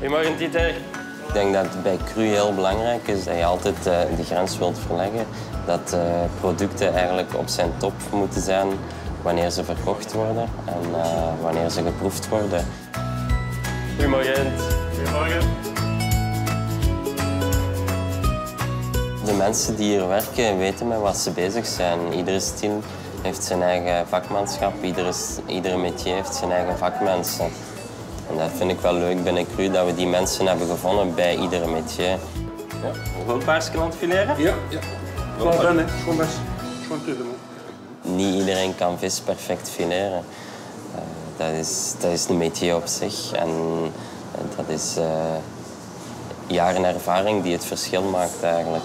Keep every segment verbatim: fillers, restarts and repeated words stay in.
Goedemorgen, Dieter. Ik denk dat het bij Cru heel belangrijk is dat je altijd uh, de grens wilt verleggen. Dat uh, producten eigenlijk op zijn top moeten zijn wanneer ze verkocht worden en uh, wanneer ze geproefd worden. Goedemorgen. Goedemorgen. De mensen die hier werken weten met wat ze bezig zijn. Iedere stil heeft zijn eigen vakmanschap, iedere, iedere métier heeft zijn eigen vakmensen. En dat vind ik wel leuk binnen Cru, dat we die mensen hebben gevonden bij iedere métier. Ja, een goldpaarsje aan het fileren? Ja, ja. Gewoon ben, hè. Gewoon best. Gewoon terug, man. Niet iedereen kan vis perfect fileren. Uh, dat, is, dat is een métier op zich. En uh, dat is uh, jaren ervaring die het verschil maakt eigenlijk.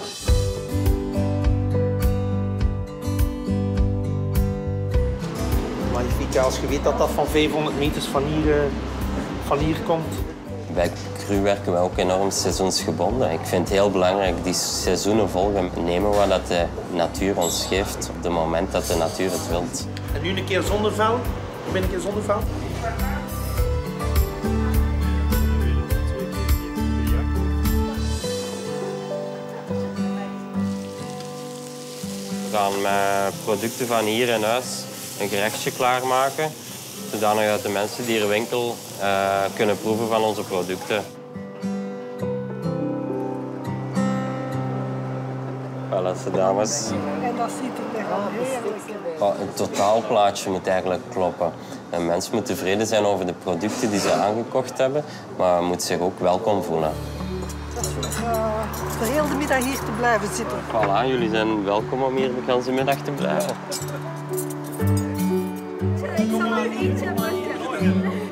Magnifique, als je weet dat dat van vijfhonderd meters van hier, uh, van hier komt. Bij Cru werken we ook enorm seizoensgebonden. Ik vind het heel belangrijk die seizoenen volgen. Nemen wat dat de natuur ons geeft op het moment dat de natuur het wil. En nu een keer zonder vel. Ik ben een keer zonder vel. We gaan met producten van hier in huis een gerechtje klaarmaken, zodanig dat de mensen die in de winkel uh, kunnen proeven van onze producten. Voilà, dames. En dat ziet er echt heerlijk uit. Oh, het totaalplaatje moet eigenlijk kloppen. Een mens moet tevreden zijn over de producten die ze aangekocht hebben, maar moet zich ook welkom voelen. Dat is voor, uh, de hele middag hier te blijven zitten. Voilà, jullie zijn welkom om hier de hele middag te blijven. Ik zal nog eentje maken.